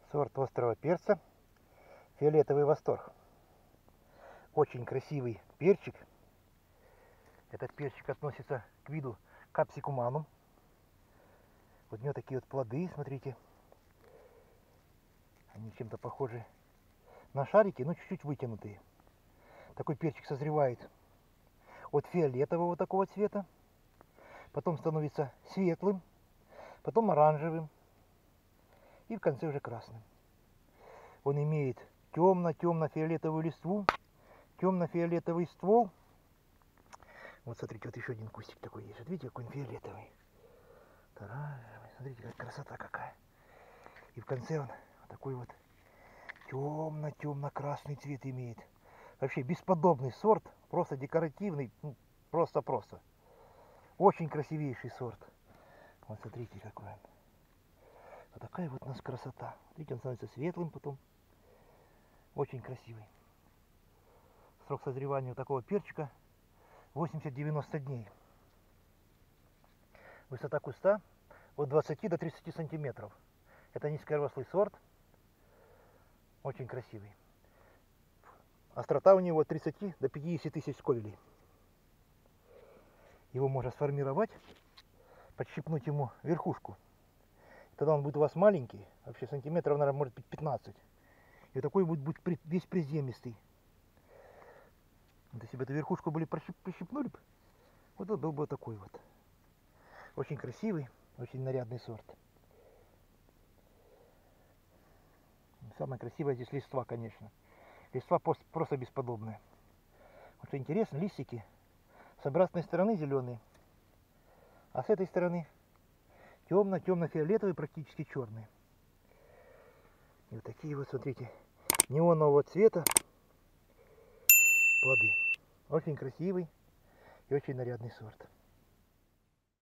Сорт острого перца «Фиолетовый восторг». Очень красивый перчик. Этот перчик относится к виду капсикуманум. Вот у него такие вот плоды, смотрите. Они чем-то похожи на шарики, но чуть-чуть вытянутые. Такой перчик созревает от фиолетового такого цвета, потом становится светлым, потом оранжевым и в конце уже красным. Он имеет темно-темно-фиолетовую листву, темно-фиолетовый ствол. Вот смотрите, вот еще один кустик такой есть. Вот видите, какой он фиолетовый. Оранжевый. Смотрите, как красота какая. И в конце он вот такой вот темно-темно-красный цвет имеет. Вообще бесподобный сорт, просто декоративный, просто-просто. Очень красивейший сорт. Вот смотрите, какой он. Вот такая вот у нас красота. Видите, он становится светлым потом. Очень красивый. Срок созревания такого перчика 80-90 дней. Высота куста от 20 до 30 сантиметров. Это низкорослый сорт. Очень красивый. Острота у него от 30 до 50 тысяч сковелей. Его можно сформировать, подщипнуть ему верхушку. Тогда он будет у вас маленький, вообще сантиметров, наверное, может быть 15. И такой будет весь приземистый. Вот если бы эту верхушку были прищипнули, вот он был бы такой вот. Очень красивый, очень нарядный сорт. Самое красивое здесь листва, конечно. Листва просто бесподобная. Вот что интересно, листики с обратной стороны зеленые, а с этой стороны темно-темно-фиолетовые, практически черные. И вот такие вот, смотрите, неонового цвета плоды. Очень красивый и очень нарядный сорт.